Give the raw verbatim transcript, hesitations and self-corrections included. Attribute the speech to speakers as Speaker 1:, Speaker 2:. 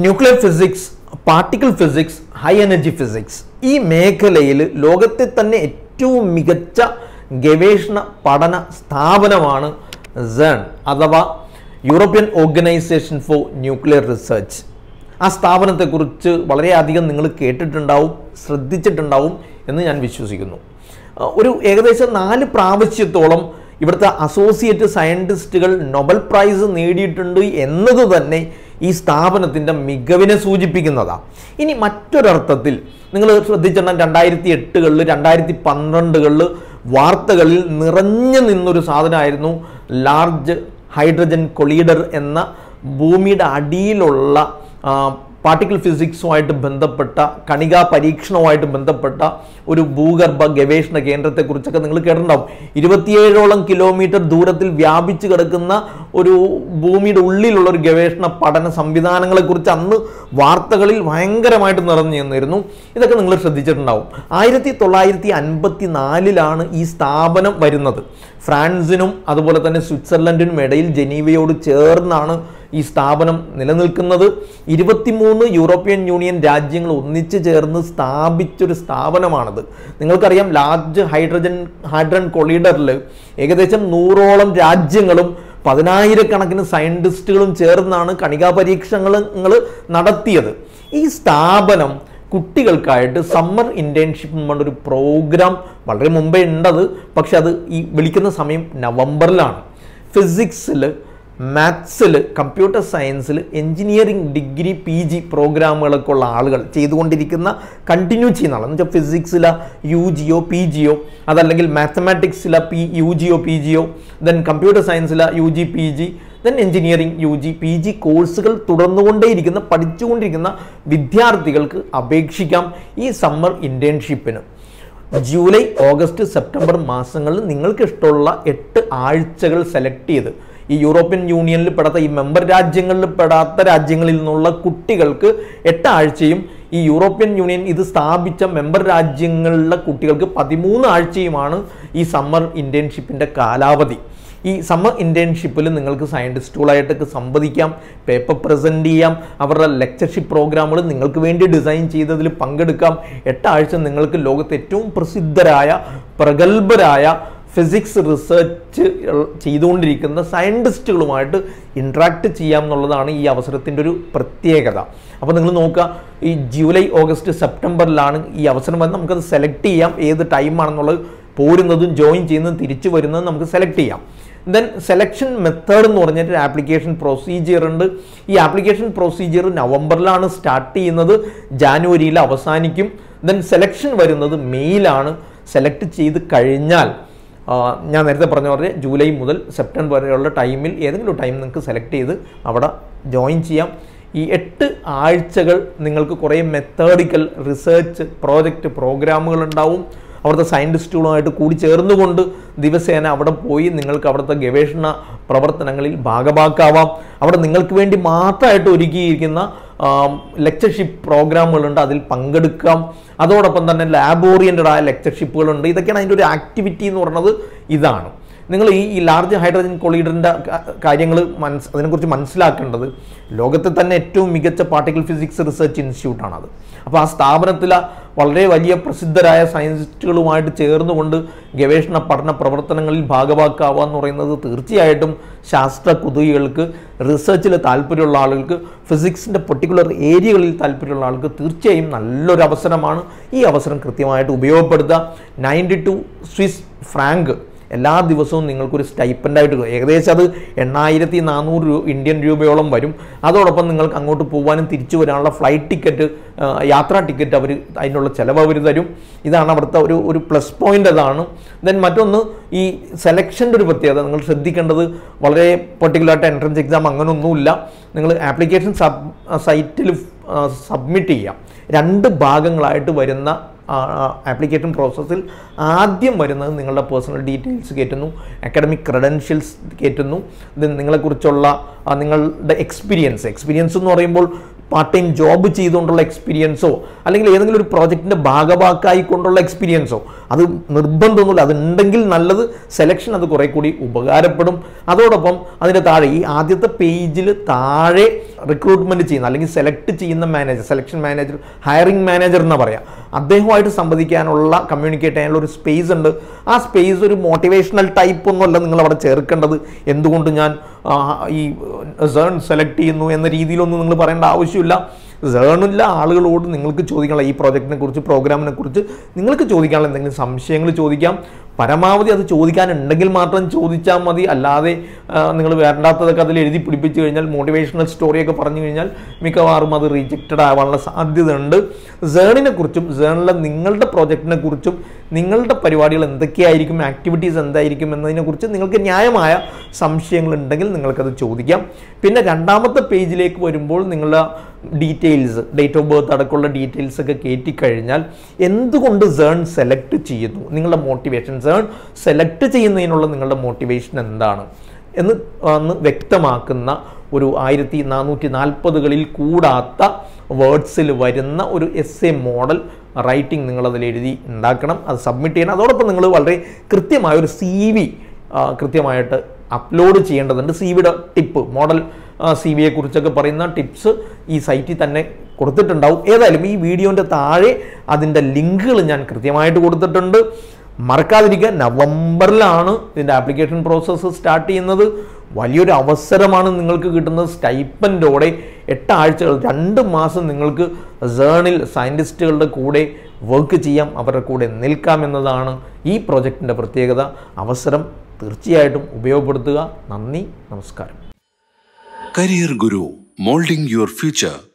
Speaker 1: Nuclear physics, particle physics, high energy physics ഈ മേഖലയിൽ ലോകത്തെ തന്നെ ഏറ്റവും മികച്ച ഗവേഷണ പഠന സ്ഥാപനമാണ് സേൺ അഥവാ European organisation for nuclear research. ആ സ്ഥാപനത്തെക്കുറിച്ച് വളരെയധികം നിങ്ങൾ കേട്ടിട്ടുണ്ടാവും, ശ്രദ്ധിച്ചിട്ടുണ്ടാവും എന്ന് ഞാൻ വിശ്വസിക്കുന്നു. ഒരു ഏകദേശം നാല് പ്രാവശ്യത്തോളം ഇവിടുത്തെ അസോസിയേറ്റ് സയൻറ്റിസ്റ്റുകൾ നൊബൽ പ്രൈസ് നേടിയിട്ടുണ്ട് എന്നത് തന്നെ ഈ സ്ഥാപനത്തിൻ്റെ മികവിനെ സൂചിപ്പിക്കുന്നതാണ്. ഇനി മറ്റൊരർത്ഥത്തിൽ നിങ്ങൾ ശ്രദ്ധിച്ചിട്ടുണ്ടെങ്കിൽ രണ്ടായിരത്തി എട്ടുകളിൽ രണ്ടായിരത്തി പന്ത്രണ്ടുകളിൽ വാർത്തകളിൽ നിറഞ്ഞു നിന്നൊരു സാധനമായിരുന്നു ലാർജ് ഹൈഡ്രജൻ കൊളീഡർ എന്ന ഭൂമിയുടെ അടിയിലുള്ള പാർട്ടിക്കിൾ ഫിസിക്സുമായിട്ട് ബന്ധപ്പെട്ട കണികാ പരീക്ഷണവുമായിട്ട് ബന്ധപ്പെട്ട ഒരു ഭൂഗർഭ ഗവേഷണ കേന്ദ്രത്തെക്കുറിച്ചൊക്കെ നിങ്ങൾ കേട്ടിട്ടുണ്ടാവും. ഇരുപത്തിയേഴോളം കിലോമീറ്റർ ദൂരത്തിൽ വ്യാപിച്ചു കിടക്കുന്ന ഒരു ഭൂമിയുടെ ഉള്ളിലുള്ള ഒരു ഗവേഷണ പഠന സംവിധാനങ്ങളെക്കുറിച്ച് അന്ന് വാർത്തകളിൽ ഭയങ്കരമായിട്ട് നിറഞ്ഞു നിന്നിരുന്നു. ഇതൊക്കെ നിങ്ങൾ ശ്രദ്ധിച്ചിട്ടുണ്ടാവും. ആയിരത്തി തൊള്ളായിരത്തി അൻപത്തി നാലിലാണ് ഈ സ്ഥാപനം വരുന്നത്. ഫ്രാൻസിനും അതുപോലെ തന്നെ സ്വിറ്റ്സർലൻഡിനും ഇടയിൽ ജനീവയോട് ചേർന്നാണ് ഈ സ്ഥാപനം നിലനിൽക്കുന്നത്. ഇരുപത്തിമൂന്ന് യൂറോപ്യൻ യൂണിയൻ രാജ്യങ്ങൾ ഒന്നിച്ചു ചേർന്ന് സ്ഥാപിച്ചൊരു സ്ഥാപനമാണത്. നിങ്ങൾക്കറിയാം, ലാർജ് ഹൈഡ്രജൻ ഹൈഡ്രജൻ കൊളീഡറിൽ ഏകദേശം നൂറോളം രാജ്യങ്ങളും പതിനായിരക്കണക്കിന് സയൻറ്റിസ്റ്റുകളും ചേർന്നാണ് കണികാ പരീക്ഷണങ്ങൾ നടത്തിയത്. ഈ സ്ഥാപനം കുട്ടികൾക്കായിട്ട് സമ്മർ ഇൻറ്റേൺഷിപ്പ് എന്ന് പറഞ്ഞൊരു പ്രോഗ്രാം വളരെ മുമ്പേ ഉണ്ടത്. പക്ഷെ അത് ഈ വിളിക്കുന്ന സമയം നവംബറിലാണ്. ഫിസിക്സിൽ, മാത്സിൽ, കമ്പ്യൂട്ടർ സയൻസിൽ, എൻജിനീയറിംഗ് ഡിഗ്രി പി ജി പ്രോഗ്രാമുകളൊക്കെ ഉള്ള ആളുകൾ ചെയ്തുകൊണ്ടിരിക്കുന്ന കണ്ടിന്യൂ ചെയ്യുന്ന ആളാണ്. എന്ന് വെച്ചാൽ ഫിസിക്സിലെ യു ജിയോ പി ജിയോ, അതല്ലെങ്കിൽ മാത്തമാറ്റിക്സിലെ P U G P G, then computer സയൻസിലെ U G P G, then engineering U G P G കോഴ്സുകൾ തുടർന്നുകൊണ്ടേയിരിക്കുന്ന പഠിച്ചുകൊണ്ടിരിക്കുന്ന വിദ്യാർത്ഥികൾക്ക് അപേക്ഷിക്കാം ഈ സമ്മർ ഇൻറ്റേൺഷിപ്പിന്. ജൂലൈ, ഓഗസ്റ്റ്, സെപ്റ്റംബർ മാസങ്ങളിൽ നിങ്ങൾക്ക് ഇഷ്ടമുള്ള എട്ട് ആഴ്ചകൾ സെലക്ട് ചെയ്ത് ഈ യൂറോപ്യൻ യൂണിയനിൽ പെടാത്ത, ഈ മെമ്പർ രാജ്യങ്ങളിൽ പെടാത്ത രാജ്യങ്ങളിൽ നിന്നുള്ള കുട്ടികൾക്ക് എട്ട് ആഴ്ചയും, ഈ യൂറോപ്യൻ യൂണിയൻ ഇത് സ്ഥാപിച്ച മെമ്പർ രാജ്യങ്ങളിലെ കുട്ടികൾക്ക് പതിമൂന്ന് ആഴ്ചയുമാണ് ഈ സമ്മർ ഇൻറ്റേൺഷിപ്പിൻ്റെ കാലാവധി. ഈ സമ്മർ ഇൻറ്റേൺഷിപ്പിൽ നിങ്ങൾക്ക് സയൻറ്റിസ്റ്റുകളായിട്ടൊക്കെ സംവദിക്കാം, പേപ്പർ പ്രസൻറ്റ് ചെയ്യാം, അവരുടെ ലെക്ചർഷിപ്പ് പ്രോഗ്രാമുകൾ നിങ്ങൾക്ക് വേണ്ടി ഡിസൈൻ ചെയ്തതിൽ പങ്കെടുക്കാം. എട്ടാഴ്ച നിങ്ങൾക്ക് ലോകത്തെ ഏറ്റവും പ്രസിദ്ധരായ പ്രഗത്ഭരായ ഫിസിക്സ് റിസർച്ച് ചെയ്തുകൊണ്ടിരിക്കുന്ന സയൻറ്റിസ്റ്റുകളുമായിട്ട് ഇൻട്രാക്ട് ചെയ്യാം എന്നുള്ളതാണ് ഈ അവസരത്തിൻ്റെ ഒരു പ്രത്യേകത. അപ്പോൾ നിങ്ങൾ നോക്കുക, ഈ ജൂലൈ, ഓഗസ്റ്റ്, സെപ്റ്റംബറിലാണ് ഈ അവസരം വന്ന് നമുക്കത് സെലക്ട് ചെയ്യാം. ഏത് ടൈമാണെന്നുള്ളത് പോരുന്നതും ജോയിൻ ചെയ്യുന്നതും തിരിച്ചു വരുന്നതും നമുക്ക് സെലക്ട് ചെയ്യാം. ദെൻ സെലക്ഷൻ മെത്തേഡ് എന്ന് പറഞ്ഞിട്ട് ആപ്ലിക്കേഷൻ പ്രൊസീജിയർ ഉണ്ട്. ഈ ആപ്ലിക്കേഷൻ പ്രൊസീജിയർ നവംബറിലാണ് സ്റ്റാർട്ട് ചെയ്യുന്നത്, ജാനുവരിയിൽ അവസാനിക്കും. ദെൻ സെലക്ഷൻ വരുന്നത് മെയ്യിലാണ്. സെലക്ട് ചെയ്ത് കഴിഞ്ഞാൽ ഞാൻ നേരത്തെ പറഞ്ഞ പോലെ ജൂലൈ മുതൽ സെപ്റ്റംബർ വരെയുള്ള ടൈമിൽ ഏതെങ്കിലും ടൈം നിങ്ങൾക്ക് സെലക്ട് ചെയ്ത് അവിടെ ജോയിൻ ചെയ്യാം. ഈ എട്ട് ആഴ്ചകൾ നിങ്ങൾക്ക് കുറേ മെത്തേഡിക്കൽ റിസർച്ച് പ്രോജക്റ്റ് പ്രോഗ്രാമുകൾ ഉണ്ടാവും. അവിടുത്തെ സയൻറ്റിസ്റ്റുകളുമായിട്ട് കൂടി ചേർന്നുകൊണ്ട് ദിവസേന അവിടെ പോയി നിങ്ങൾക്ക് അവിടുത്തെ ഗവേഷണ പ്രവർത്തനങ്ങളിൽ ഭാഗഭാക്കാവാം. അവിടെ നിങ്ങൾക്ക് വേണ്ടി മാത്രമായിട്ട് ഒരുക്കിയിരിക്കുന്ന ലെക്ചർഷിപ്പ് പ്രോഗ്രാമുകളുണ്ട്, അതിൽ പങ്കെടുക്കാം. അതോടൊപ്പം തന്നെ ലാബ് ഓറിയൻറ്റഡ് ആയ ലെക്ചർഷിപ്പുകളുണ്ട്. ഇതൊക്കെയാണ് അതിൻ്റെ ഒരു ആക്ടിവിറ്റി എന്ന് പറയുന്നത്. ഇതാണ് നിങ്ങൾ ഈ ഈ ലാർജ് ഹൈഡ്രജൻ കൊളീഡറിൻ്റെ കാര്യങ്ങൾ മനസ് അതിനെക്കുറിച്ച് മനസ്സിലാക്കേണ്ടത്. ലോകത്തെ തന്നെ ഏറ്റവും മികച്ച പാർട്ടിക്കിൾ ഫിസിക്സ് റിസർച്ച് ഇൻസ്റ്റിറ്റ്യൂട്ടാണത്. അപ്പോൾ ആ സ്ഥാപനത്തിലെ വളരെ വലിയ പ്രസിദ്ധരായ സയൻറ്റിസ്റ്റുകളുമായിട്ട് ചേർന്നുകൊണ്ട് ഗവേഷണ പഠന പ്രവർത്തനങ്ങളിൽ ഭാഗഭാക്കാവുക എന്ന് പറയുന്നത് തീർച്ചയായിട്ടും ശാസ്ത്ര കുതുകികൾക്ക്, റിസർച്ചിൽ താല്പര്യമുള്ള ആളുകൾക്ക്, ഫിസിക്സിൻ്റെ പെർട്ടിക്കുലർ ഏരിയകളിൽ താല്പര്യമുള്ള ആൾക്ക് തീർച്ചയായും നല്ലൊരു അവസരമാണ്. ഈ അവസരം കൃത്യമായിട്ട് ഉപയോഗപ്പെടുത്തുക. നയൻറ്റി ടു സ്വിസ് ഫ്രാങ്ക് എല്ലാ ദിവസവും നിങ്ങൾക്കൊരു സ്റ്റൈപ്പൻഡായിട്ട് ഏകദേശം അത് എണ്ണായിരത്തി നാനൂറ് രൂപ ഇന്ത്യൻ രൂപയോളം വരും. അതോടൊപ്പം നിങ്ങൾക്ക് അങ്ങോട്ട് പോകാനും തിരിച്ചു വരാനുള്ള ഫ്ലൈറ്റ് ടിക്കറ്റ്, യാത്രാ ടിക്കറ്റ് അവർ അതിനുള്ള ചിലവ് അവർ തരും. ഇതാണ് അവിടുത്തെ ഒരു ഒരു പ്ലസ് പോയിൻ്റ്. അതാണ്. ദെൻ മറ്റൊന്ന്, ഈ സെലക്ഷൻ്റെ ഒരു പ്രത്യേകത നിങ്ങൾ ശ്രദ്ധിക്കേണ്ടത്, വളരെ പെർട്ടിക്കുലറായിട്ട് എൻട്രൻസ് എക്സാം അങ്ങനെയൊന്നുമില്ല. നിങ്ങൾ ആപ്ലിക്കേഷൻ സബ് സൈറ്റിൽ സബ്മിറ്റ് ചെയ്യാം. രണ്ട് ഭാഗങ്ങളായിട്ട് വരുന്ന ആപ്ലിക്കേഷൻ പ്രോസസ്സിൽ ആദ്യം വരുന്നത് നിങ്ങളുടെ പേഴ്സണൽ ഡീറ്റെയിൽസ് കയറ്റുന്നു, അക്കാഡമിക് ക്രെഡൻഷ്യൽസ് കയറ്റുന്നു. ദെൻ നിങ്ങളെക്കുറിച്ചുള്ള നിങ്ങളുടെ എക്സ്പീരിയൻസ് എക്സ്പീരിയൻസ് എന്ന് പറയുമ്പോൾ പാർട്ട് ടൈം ജോബ് ചെയ്തുകൊണ്ടുള്ള എക്സ്പീരിയൻസോ അല്ലെങ്കിൽ ഏതെങ്കിലും ഒരു പ്രോജക്റ്റിൻ്റെ ഭാഗഭാക്കായിക്കൊണ്ടുള്ള എക്സ്പീരിയൻസോ അത് നിർബന്ധമൊന്നുമില്ല. അതുണ്ടെങ്കിൽ നല്ലത്. സെലക്ഷൻ അത് കുറേ കൂടി ഉപകാരപ്പെടും. അതോടൊപ്പം അതിൻ്റെ താഴെ ഈ ആദ്യത്തെ പേജിൽ താഴെ റിക്രൂട്ട്മെൻറ്റ് ചെയ്യുന്ന അല്ലെങ്കിൽ സെലക്ട് ചെയ്യുന്ന manager, selection manager, hiring manager എന്ന് പറയാം, അദ്ദേഹവുമായിട്ട് സംവദിക്കാനുള്ള കമ്മ്യൂണിക്കേറ്റ് ചെയ്യാനുള്ള ഒരു സ്പേസ് ഉണ്ട്. ആ സ്പേസ് ഒരു മോട്ടിവേഷണൽ ടൈപ്പ് ഒന്നുമല്ല നിങ്ങൾ അവിടെ ചേർക്കേണ്ടത്. എന്തുകൊണ്ട് ഞാൻ ഈ സേൺ സെലക്ട് ചെയ്യുന്നു എന്ന രീതിയിലൊന്നും നിങ്ങൾ പറയേണ്ട ആവശ്യമില്ല. സേണില്ല ആളുകളോട് നിങ്ങൾക്ക് ചോദിക്കാനുള്ള ഈ പ്രോജക്റ്റിനെ കുറിച്ച്, പ്രോഗ്രാമിനെ കുറിച്ച് നിങ്ങൾക്ക് ചോദിക്കാനുള്ള എന്തെങ്കിലും സംശയങ്ങൾ ചോദിക്കാം. പരമാവധി അത് ചോദിക്കാനുണ്ടെങ്കിൽ മാത്രം ചോദിച്ചാൽ മതി. അല്ലാതെ നിങ്ങൾ വേണ്ടാത്തതൊക്കെ അതിൽ എഴുതി പിടിപ്പിച്ച് കഴിഞ്ഞാൽ, മോട്ടിവേഷണൽ സ്റ്റോറിയൊക്കെ പറഞ്ഞു കഴിഞ്ഞാൽ മിക്കവാറും അത് റിജക്റ്റഡ് ആവാനുള്ള സാധ്യതയുണ്ട്. സേണിനെ കുറിച്ചും സേണിലെ നിങ്ങളുടെ പ്രോജക്റ്റിനെ കുറിച്ചും നിങ്ങളുടെ പരിപാടികൾ എന്തൊക്കെയായിരിക്കും, ആക്ടിവിറ്റീസ് എന്തായിരിക്കും എന്നതിനെക്കുറിച്ച് നിങ്ങൾക്ക് ന്യായമായ സംശയങ്ങളുണ്ടെങ്കിൽ നിങ്ങൾക്കത് ചോദിക്കാം. പിന്നെ രണ്ടാമത്തെ പേജിലേക്ക് വരുമ്പോൾ നിങ്ങളുടെ ഡീറ്റെയിൽസ്, ഡേറ്റ് ഓഫ് ബർത്ത് അടക്കമുള്ള ഡീറ്റെയിൽസ് ഒക്കെ കയറ്റിക്കഴിഞ്ഞാൽ എന്തുകൊണ്ട് സേൺ സെലക്ട് ചെയ്യുന്നു, നിങ്ങളുടെ മോട്ടിവേഷൻ, സേൺ സെലക്ട് ചെയ്യുന്നതിനുള്ള നിങ്ങളുടെ മോട്ടിവേഷൻ എന്താണ് എന്ന് അന്ന് വ്യക്തമാക്കുന്ന ഒരു ആയിരത്തി നാനൂറ്റി നാൽപ്പതുകളിൽ കൂടാത്ത വേർഡ്സിൽ വരുന്ന ഒരു എസ് എ മോഡൽ റൈറ്റിംഗ് നിങ്ങളതിൽ എഴുതി ഉണ്ടാക്കണം. അത് സബ്മിറ്റ് ചെയ്യണം. അതോടൊപ്പം നിങ്ങൾ വളരെ കൃത്യമായ ഒരു സി വി കൃത്യമായിട്ട് അപ്ലോഡ് ചെയ്യേണ്ടതുണ്ട്. സി വിയുടെ ടിപ്പ്, മോഡൽ സി വിയെ കുറിച്ചൊക്കെ പറയുന്ന ടിപ്സ് ഈ സൈറ്റിൽ തന്നെ കൊടുത്തിട്ടുണ്ടാവും. ഏതായാലും ഈ വീഡിയോൻ്റെ താഴെ അതിൻ്റെ ലിങ്കുകൾ ഞാൻ കൃത്യമായിട്ട് കൊടുത്തിട്ടുണ്ട്. മറക്കാതിരിക്കുക. നവംബറിലാണ് ഇതിൻ്റെ ആപ്ലിക്കേഷൻ പ്രോസസ്സ് സ്റ്റാർട്ട് ചെയ്യുന്നത്. വലിയൊരു അവസരമാണ് നിങ്ങൾക്ക് കിട്ടുന്നത്. സ്റ്റൈപ്പൻഡോടെ എട്ട് ആഴ്ചകൾ, രണ്ട് മാസം നിങ്ങൾക്ക് സേണിൽ സയൻറ്റിസ്റ്റുകളുടെ കൂടെ വർക്ക് ചെയ്യാം, അവരുടെ കൂടെ നിൽക്കാമെന്നതാണ് ഈ പ്രോജക്റ്റിൻ്റെ പ്രത്യേകത. അവസരം തീർച്ചയായിട്ടും ഉപയോഗപ്പെടുത്തുക. നന്ദി, നമസ്കാരം.
Speaker 2: Career Guru, molding your future.